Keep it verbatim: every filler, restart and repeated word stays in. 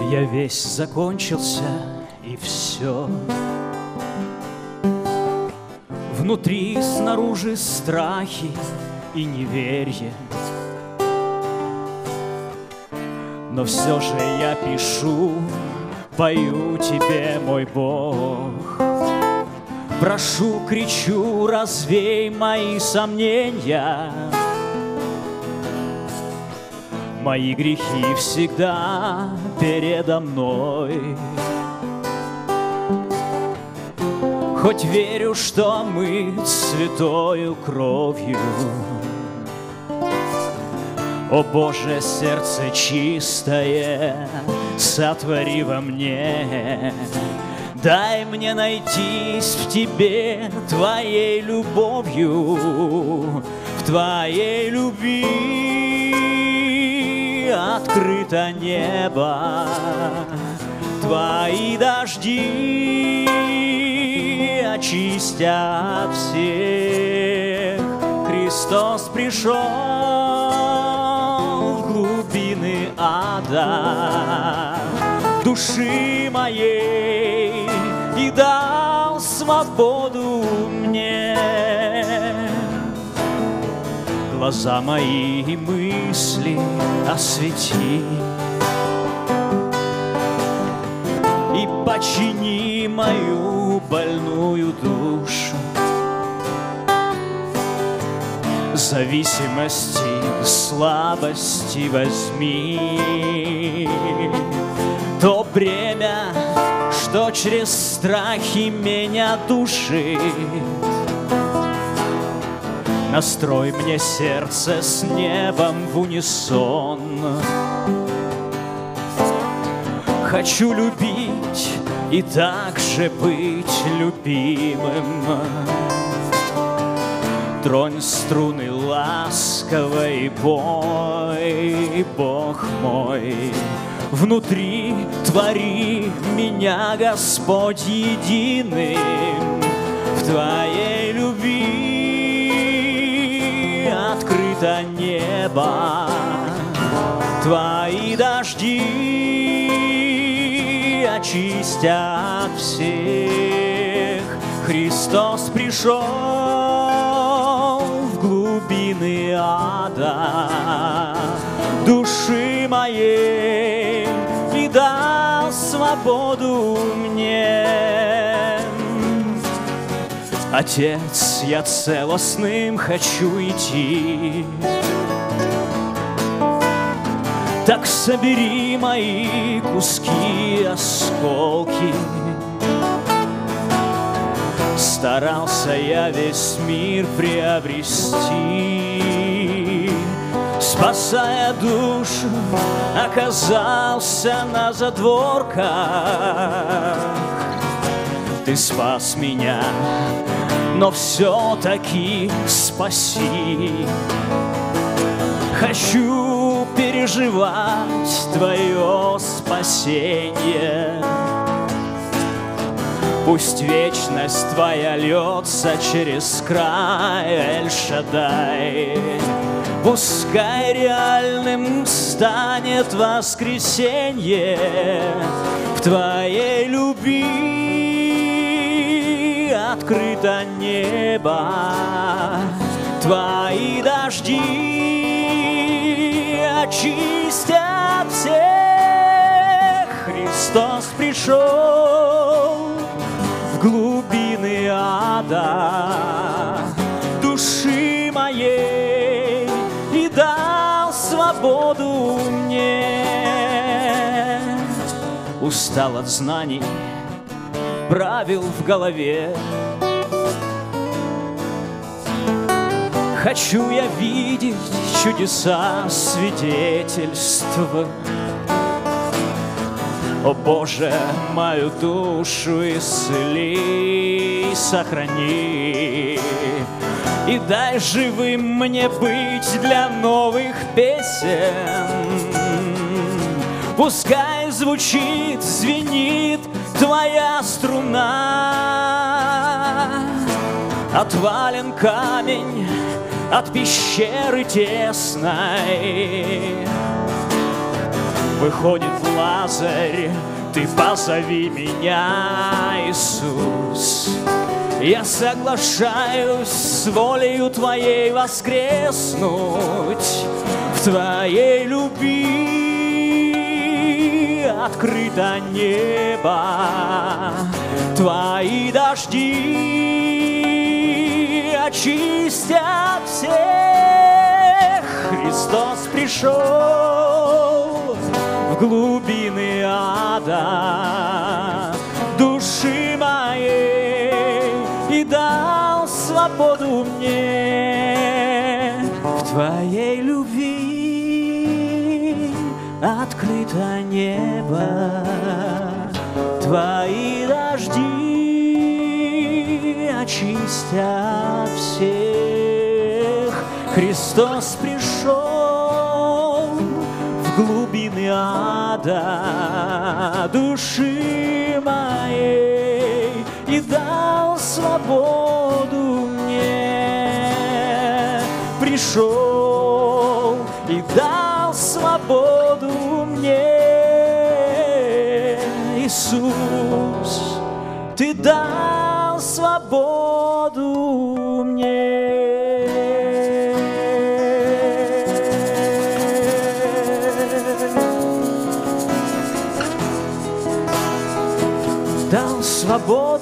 Я весь закончился, и все. Внутри, снаружи страхи и неверие. Но все же я пишу, пою тебе, мой Бог. Прошу, кричу, развей мои сомнения. Мои грехи всегда передо мной. Хоть верю, что мы святою кровью. О Боже, сердце чистое, сотвори во мне. Дай мне найтись в Тебе Твоей любовью, в Твоей любви открыто небо, Твои дожди очистят всех. Христос пришел в глубины ада души моей и дал свободу мне. Глаза мои и мысли освети и почини мою больную душу. Зависимости, слабости возьми, то бремя, что через страхи меня душит. Настрой мне сердце с небом в унисон. Хочу любить и также быть любимым. Тронь струны ласково и пой, Бог мой. Внутри твори меня, Господь, единым. В Твоей любви открыто небо, Твои дожди очистят всех. Христос пришел в глубины ада души моей и дал свободу мне. Отец, я целостным хочу идти, так собери мои куски, осколки. Старался я весь мир приобрести, спасая душу, оказался на задворках. Ты спас меня, но все-таки спаси. Хочу переживать Твое спасение. Пусть вечность Твоя льется через край, Эль-Шаддай. Пускай реальным станет воскресенье в Твоей любви открыто небо, Твои дожди очистят всех. Христос пришел в глубины ада души моей и дал свободу мне. Устал от знаний, правил в голове. Хочу я видеть чудеса свидетельства. О Боже, мою душу исцели, сохрани. И дай живым мне быть для новых песен. Пускай звучит, звенит Твоя струна. Отвален камень от пещеры тесной, выходит Лазарь, ты позови меня, Иисус. Я соглашаюсь с волею Твоей воскреснуть в Твоей любви. Открыто небо, Твои дожди очистят всех. Христос пришел в глубины ада души моей и дал свободу мне. В Твоей любви открыто небо, Твои дожди очистят всех. Христос пришел в глубины ада души моей и дал свободу мне. Пришел и дал свободу мне. Иисус, Ты дал свободу мне. Дал свободу